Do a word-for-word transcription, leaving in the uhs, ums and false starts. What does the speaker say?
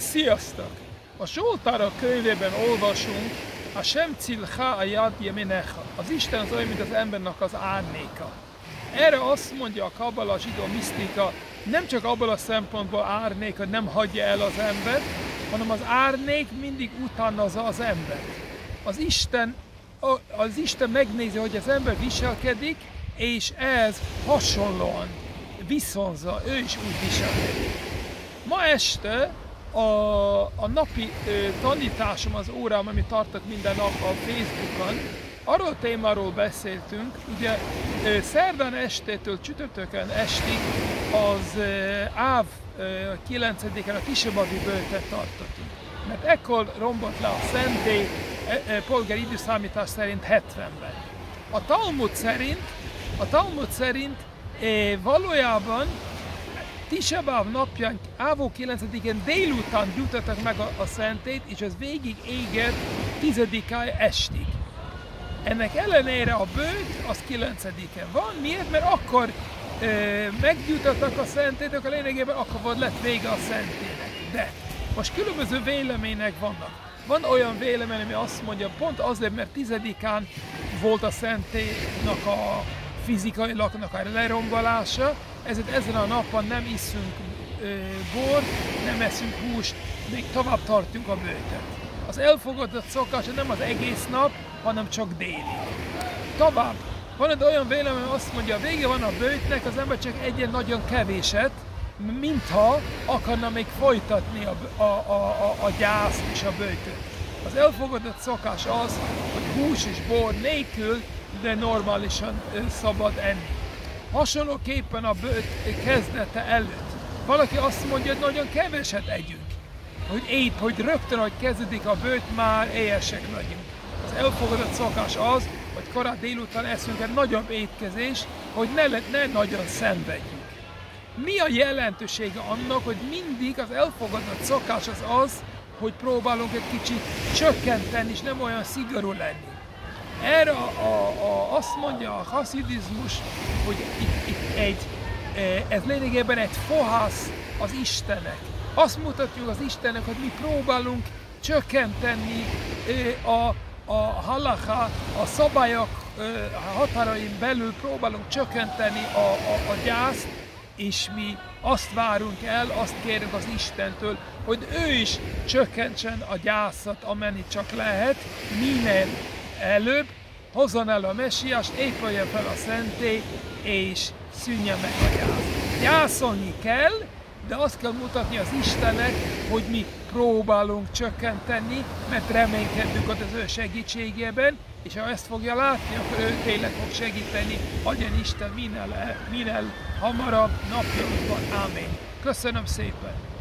Sziasztok! A Zsoltárok könyvében olvasunk, a Sem Cilcha a Yad Yeminecha. Az Isten az olyan, mint az embernek az árnéka. Erre azt mondja a Kabala, a zsidó misztika, nem csak abból a szempontból árnék, hogy nem hagyja el az embert, hanem az árnék mindig utánozza az embert. Az Isten, az Isten megnézi, hogy az ember viselkedik, és ez hasonlóan viszonzza, ő is úgy viselkedik. Ma este a, a napi ö, tanításom, az órám, amit tartok minden nap a Facebookon, arról a témáról beszéltünk, ugye ö, szerdán estétől csütörtökön estig az ö, áv kilencedikén a Tisebavi böjtet tartottunk. Mert ekkor rombott le a szentély, e, e, polgári időszámítás szerint hetvenben. A Talmud szerint, a Talmud szerint e, valójában Tisebáv napján, ávó kilencedikén délután jutottak meg a, a szentét, és az végig égett tizedikáig estig. Ennek ellenére a bőt az kilencediken van. Miért? Mert akkor e, megjutottak a szentét, akkor lényegében akkor volt lett vége a szentének. De most különböző vélemények vannak. Van olyan vélemény, ami azt mondja, pont azért, mert tizedikán volt a szentélynek a fizikailag a lerombolása, ezért ezen a napon nem iszunk ö, bort, nem eszünk húst, még tovább tartjuk a böjtet. Az elfogadott szokás nem az egész nap, hanem csak déli. Tovább, van egy olyan vélemény, azt mondja, vége van a böjtnek, az ember csak egyen nagyon kevéset, mintha akarna még folytatni a, a, a, a, a gyászt és a böjtöt. Az elfogadott szokás az, hogy hús és bor nélkül, de normálisan szabad enni. Hasonlóképpen a böjt kezdete előtt. Valaki azt mondja, hogy nagyon keveset együnk. Hogy épp, hogy rögtön, hogy kezdődik a böjt, már éhesek vagyunk. Az elfogadott szokás az, hogy korán délután eszünk egy nagyobb étkezés, hogy ne, ne nagyon szenvedjünk. Mi a jelentősége annak, hogy mindig az elfogadott szokás az az, hogy próbálunk egy kicsit csökkenteni, és nem olyan szigorú lenni. Erre a, a, a, azt mondja a haszidizmus, hogy itt, itt egy, ez lényegében egy fohász az Istennek. Azt mutatjuk az Istennek, hogy mi próbálunk csökkenteni a, a halacha, a szabályok határain belül próbálunk csökkenteni a, a, a gyászt, és mi azt várunk el, azt kérünk az Istentől, hogy ő is csökkentsen a gyászat, amennyit csak lehet, minél előbb, hozzon el a messiást, épüljen fel a szentély, és szűnje meg a gyász. Gyászolni kell, de azt kell mutatni az Istennek, hogy mi próbálunk csökkenteni, mert reménykedünk az ő segítségében, és ha ezt fogja látni, akkor ő tényleg fog segíteni, adjon Isten minél, minél hamarabb napjainkban. Ámen. Köszönöm szépen!